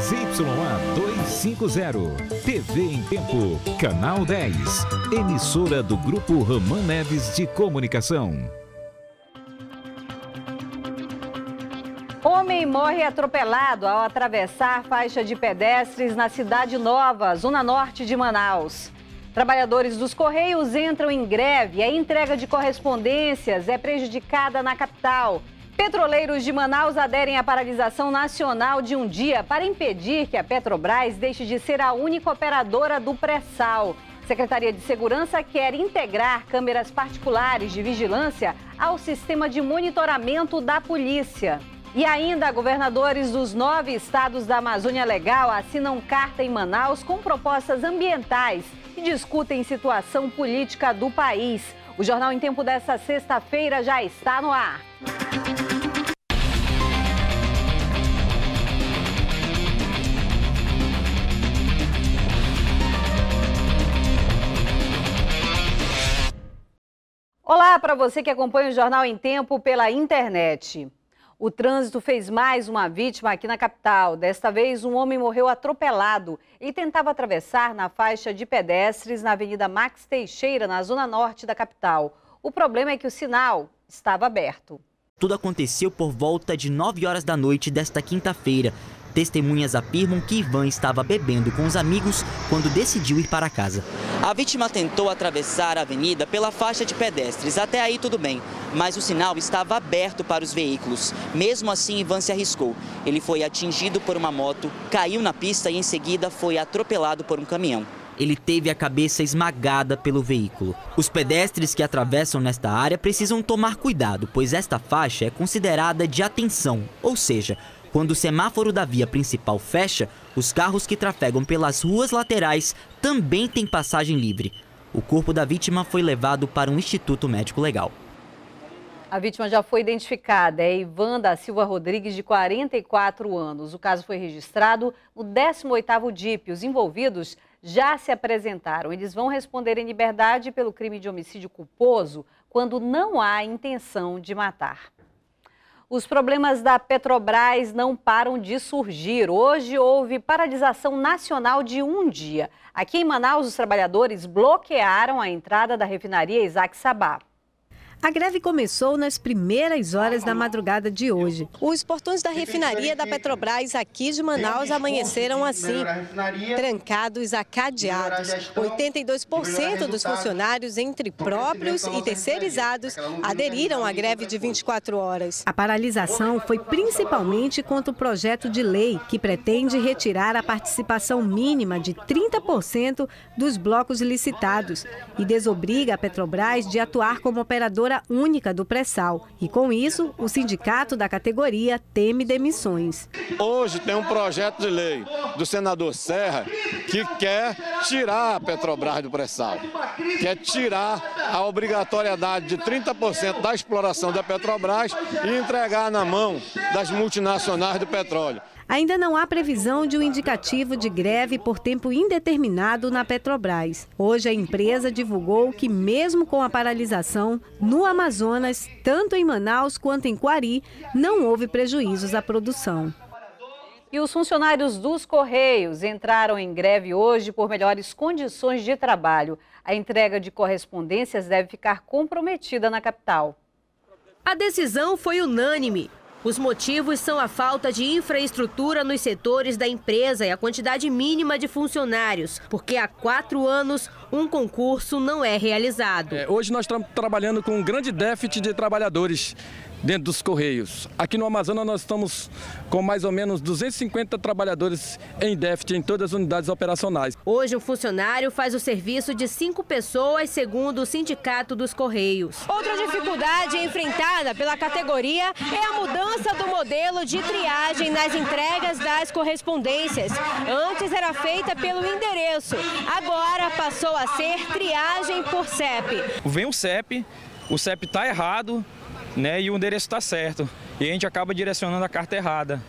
ZYA 250, TV em Tempo, Canal 10, emissora do Grupo Ramã Neves de Comunicação. Homem morre atropelado ao atravessar faixa de pedestres na Cidade Nova, zona norte de Manaus. Trabalhadores dos Correios entram em greve e a entrega de correspondências é prejudicada na capital. Petroleiros de Manaus aderem à paralisação nacional de um dia para impedir que a Petrobras deixe de ser a única operadora do pré-sal. Secretaria de Segurança quer integrar câmeras particulares de vigilância ao sistema de monitoramento da polícia. E ainda, governadores dos 9 estados da Amazônia Legal assinam carta em Manaus com propostas ambientais e discutem situação política do país. O Jornal em Tempo desta sexta-feira já está no ar. Olá para você que acompanha o Jornal em Tempo pela internet. O trânsito fez mais uma vítima aqui na capital. Desta vez, um homem morreu atropelado. Ele tentava atravessar na faixa de pedestres na Avenida Max Teixeira, na zona norte da capital. O problema é que o sinal estava aberto. Tudo aconteceu por volta de 9 horas da noite desta quinta-feira. Testemunhas afirmam que Ivan estava bebendo com os amigos quando decidiu ir para casa. A vítima tentou atravessar a avenida pela faixa de pedestres. Até aí tudo bem, mas o sinal estava aberto para os veículos. Mesmo assim, Ivan se arriscou. Ele foi atingido por uma moto, caiu na pista e em seguida foi atropelado por um caminhão. Ele teve a cabeça esmagada pelo veículo. Os pedestres que atravessam nesta área precisam tomar cuidado, pois esta faixa é considerada de atenção, ou seja, quando o semáforo da via principal fecha, os carros que trafegam pelas ruas laterais também têm passagem livre. O corpo da vítima foi levado para um instituto médico legal. A vítima já foi identificada, é Ivan da Silva Rodrigues, de 44 anos. O caso foi registrado no 18º DIP. Os envolvidos já se apresentaram. Eles vão responder em liberdade pelo crime de homicídio culposo quando não há intenção de matar. Os problemas da Petrobras não param de surgir. Hoje houve paralisação nacional de um dia. Aqui em Manaus, os trabalhadores bloquearam a entrada da refinaria Isaac Sabá. A greve começou nas primeiras horas da madrugada de hoje. Os portões da refinaria da Petrobras aqui de Manaus amanheceram assim, trancados a cadeados. 82% dos funcionários, entre próprios e terceirizados, aderiram à greve de 24 horas. A paralisação foi principalmente contra o projeto de lei que pretende retirar a participação mínima de 30% dos blocos licitados e desobriga a Petrobras de atuar como operadora única do pré-sal. E com isso, o sindicato da categoria teme demissões. Hoje tem um projeto de lei do senador Serra que quer tirar a Petrobras do pré-sal, quer tirar a obrigatoriedade de 30% da exploração da Petrobras e entregar na mão das multinacionais do petróleo. Ainda não há previsão de um indicativo de greve por tempo indeterminado na Petrobras. Hoje a empresa divulgou que mesmo com a paralisação, no Amazonas, tanto em Manaus quanto em Quari, não houve prejuízos à produção. E os funcionários dos Correios entraram em greve hoje por melhores condições de trabalho. A entrega de correspondências deve ficar comprometida na capital. A decisão foi unânime. Os motivos são a falta de infraestrutura nos setores da empresa e a quantidade mínima de funcionários, porque há 4 anos um concurso não é realizado. Hoje nós estamos trabalhando com um grande déficit de trabalhadores dentro dos Correios. Aqui no Amazonas nós estamos com mais ou menos 250 trabalhadores em déficit em todas as unidades operacionais. Hoje um funcionário faz o serviço de 5 pessoas, segundo o Sindicato dos Correios. Outra dificuldade enfrentada pela categoria é a mudança do modelo de triagem nas entregas das correspondências. Antes era feita pelo endereço, agora passou a ser triagem por CEP. Vem o CEP está errado, né, e o endereço está certo. E a gente acaba direcionando a carta errada.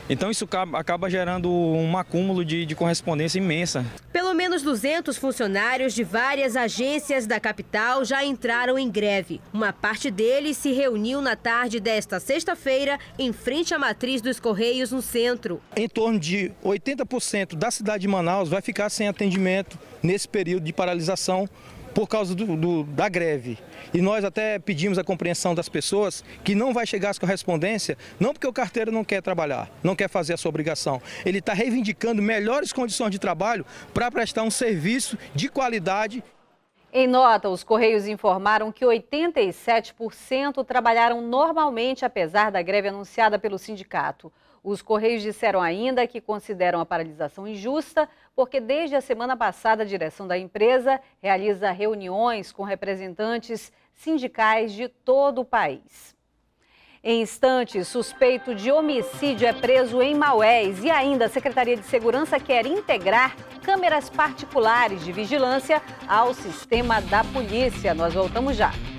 Então isso acaba gerando um acúmulo de correspondência imensa. Pelo menos 200 funcionários de várias agências da capital já entraram em greve. Uma parte deles se reuniu na tarde desta sexta-feira em frente à matriz dos Correios no centro. Em torno de 80% da cidade de Manaus vai ficar sem atendimento nesse período de paralisação por causa da greve. E nós até pedimos a compreensão das pessoas que não vai chegar as correspondências, não porque o carteiro não quer trabalhar, não quer fazer a sua obrigação. Ele está reivindicando melhores condições de trabalho para prestar um serviço de qualidade. Em nota, os Correios informaram que 87% trabalharam normalmente, apesar da greve anunciada pelo sindicato. Os Correios disseram ainda que consideram a paralisação injusta, porque desde a semana passada a direção da empresa realiza reuniões com representantes sindicais de todo o país. Em instantes, suspeito de homicídio é preso em Maués e ainda a Secretaria de Segurança quer integrar câmeras particulares de vigilância ao sistema da polícia. Nós voltamos já.